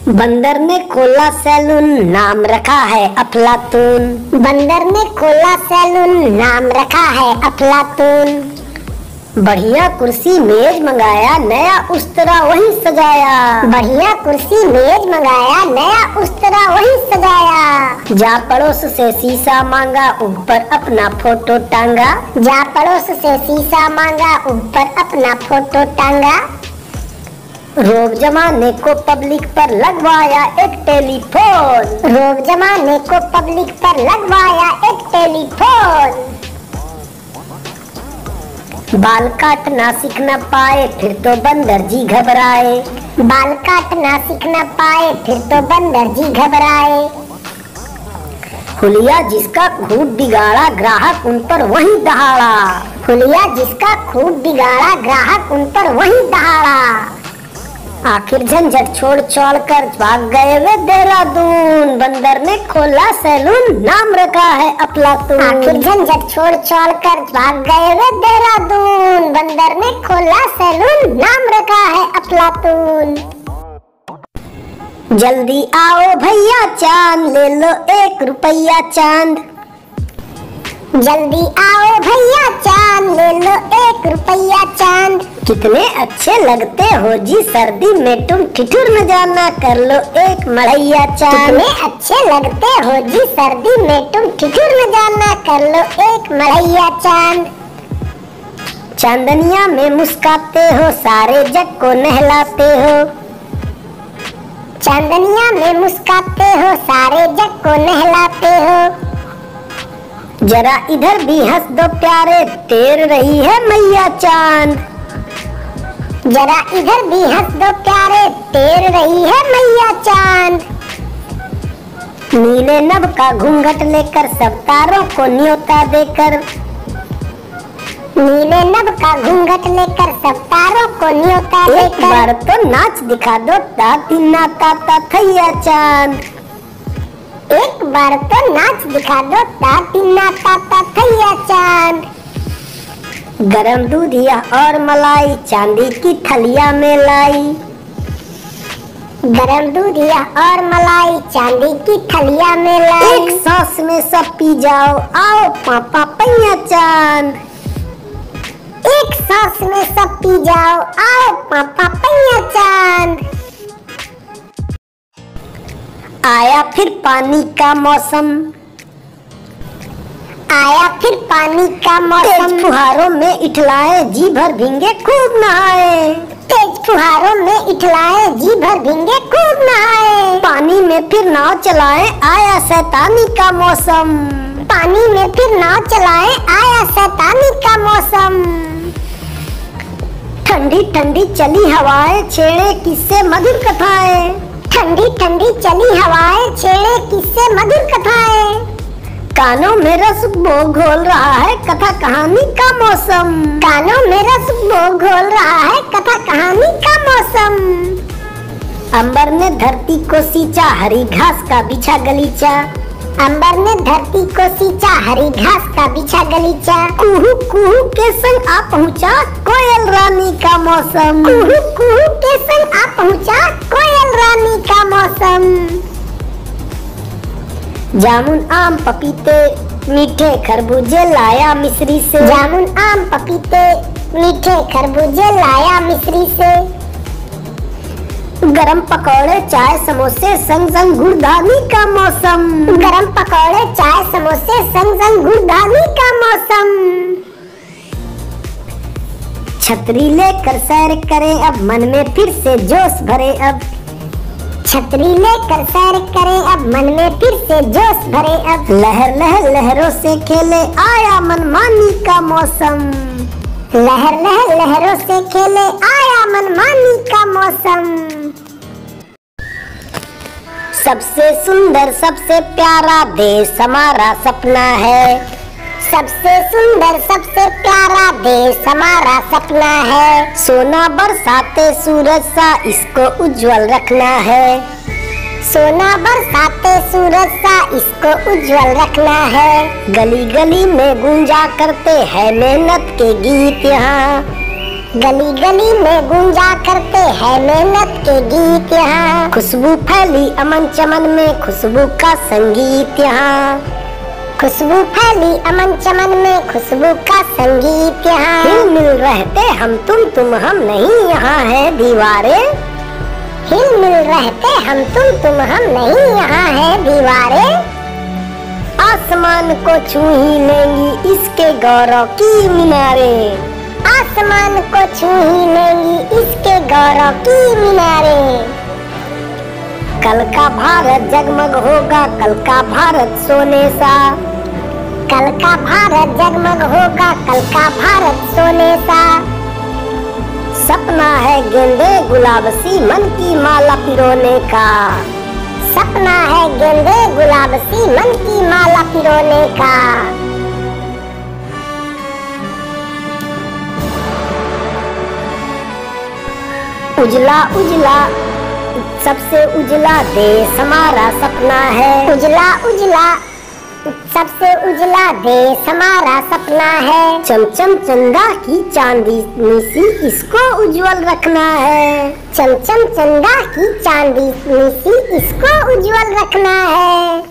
बंदर ने खोला सैलून, नाम रखा है अफलातून। बंदर ने खोला सैलून, नाम रखा है अफलातून। बढ़िया कुर्सी मेज मंगाया, नया उस्तरा वही सजाया। बढ़िया कुर्सी मेज मंगाया, नया उस्तरा वही सजाया। जा पड़ोस से शीशा मांगा, ऊपर अपना फोटो टांगा। जा पड़ोस से शीशा मांगा, ऊपर अपना फोटो टांगा। रोब जमाने को पब्लिक पर लगवाया एक टेलीफोन। रोब जमाने को पब्लिक पर लगवाया एक टेलीफोन। बाल काटना सीख न पाए, फिर तो बंदर जी घबराए। बाल काटना सीख न पाए, फिर तो बंदर जी घबराए। हुलिया जिसका खूब बिगाड़ा, ग्राहक उन पर वही दहाड़ा। हुलिया जिसका खूब बिगाड़ा, ग्राहक उन पर वही दहाड़ा। आखिर झंझट छोड़ छोड़ कर भाग गए वे देहरादून। बंदर ने खोला सैलून, नाम रखा है अफलातून। आखिर झंझट छोड़ छोड़ कर भाग गए वे देहरादून। बंदर ने खोला सैलून, नाम रखा है अफलातून। जल्दी आओ भैया चांद, ले लो 1 रुपया चांद। जल्दी आओ भैया चांद, ले लो 1 रुपया चांद। कितने अच्छे लगते हो जी सर्दी में तुम, ठिठुर न जाना, कर लो 1 मढ़ैया चांद। कितने अच्छे लगते हो जी सर्दी में तुम, ठिठुर न जाना, कर लो 1 मढ़ैया चांद। चांदनिया में मुस्काते हो, सारे जग को नहलाते हो। चांदनिया में मुस्काते हो, सारे जग को नहलाते हो। जरा इधर भी हंस दो प्यारे, तैर रही है मैया चांद। जरा इधर भी हंस दो प्यारे, तैर रही है मैया चांद। नीले नभ का घूंघट लेकर, सब तारों को न्योता देकर। नीले नभ का घूंघट लेकर, सब तारों को न्योता देकर। एक बार तो नाच दिखा दो, ताती नाता थैया चांद। एक बार तो नाच दिखा दो, ताती नाता थैया चांद। गरम दूधिया और मलाई, चांदी की थलिया में लाई। गरम दूधिया और मलाई, चांदी की थलिया में लाई। एक सांस में सब पी जाओ, आओ पापा पैया चांद। एक सांस में सब पी जाओ, आओ पापा पैया चांद। आया फिर पानी का मौसम, आया फिर पानी का मौसम। तेज फुहारों में इठलाए, जी भर भींगे खूब नहाए। तेज फुहारों में इठलाए, जी भर भींगे खूब नहाए। पानी में फिर नाव चलाए, आया शैतानी का मौसम। पानी में फिर नाव चलाए, आया शैतानी का मौसम। ठंडी ठंडी चली हवाएं, छेड़े किस्से मधुर कथाएं। ठंडी ठंडी चली हवाएं, छेड़े किस्से मधुर कथाएं। कानों में रस घोल रहा है, कथा कहानी का मौसम। कानों में रस घोल रहा है, कथा कहानी का मौसम। अंबर ने धरती को सींचा, हरी घास का बिछा गलीचा। अंबर ने धरती को सींचा, हरी घास का बिछा गलीचा। कुहू कुहू के संग आ पहुँचा, कोयल रानी का मौसम। कुहू कुहू के संग आ पहुँचा, कोयल रानी का मौसम। जामुन आम पपीते, मीठे खरबूजे लाया मिस्री से। जामुन आम पपीते, मीठे खरबूजे लाया मिस्री से। गरम पकौड़े चाय समोसे, संग संग गुड़धानी का मौसम। गरम पकौड़े चाय समोसे, संग संग गुड़धानी का मौसम। छतरी लेकर सैर करें, अब मन में फिर से जोश भरे अब। छतरी लेकर सैर करें, अब मन में फिर से जोश भरे अब। लहर लहर लहरों से खेले, आया मनमानी का मौसम। लहर लहर लहरों से खेले, आया मनमानी का मौसम। सबसे सुंदर सबसे प्यारा देश हमारा सपना है। सबसे सुंदर सबसे प्यारा देश हमारा सपना है। सोना बरसाते सूरज सा, इसको उज्जवल रखना है। सोना बरसाते सूरज सा, इसको उज्जवल रखना है। गली गली में गूंजा करते हैं मेहनत के गीत यहाँ। गली गली में गूंजा करते हैं मेहनत के गीत यहाँ। खुशबू फैली अमन चमन में खुशबू का संगीत यहाँ। खुशबू फैली अमन चमन में खुशबू का संगीत यहाँ। हिल मिल रहते हम तुम हम नहीं यहाँ है दीवारें। हिल मिल रहते हम तुम नहीं यहाँ है दीवारें। आसमान को छू ही लेंगी इसके गौरव की मीनारें। आसमान को छू ही लेंगी इसके गौरव की मीनारें। कल का भारत जगमग होगा कल का भारत सोने सा। कल का भारत जगमग होगा कल का भारत सोने सा। सपना है गेंदे गुलाब सी मन की माला पिरोने का। सपना है गेंदे गुलाब सी मन की माला पिरोने का। उजला उजला सबसे उजला देश हमारा सपना है। उजला उजला सबसे उजला देश हमारा सपना है। चमचम चंदा की चांदी सी इसको उज्जवल रखना है। चमचम चंदा की चांदी सी इसको उज्जवल रखना है।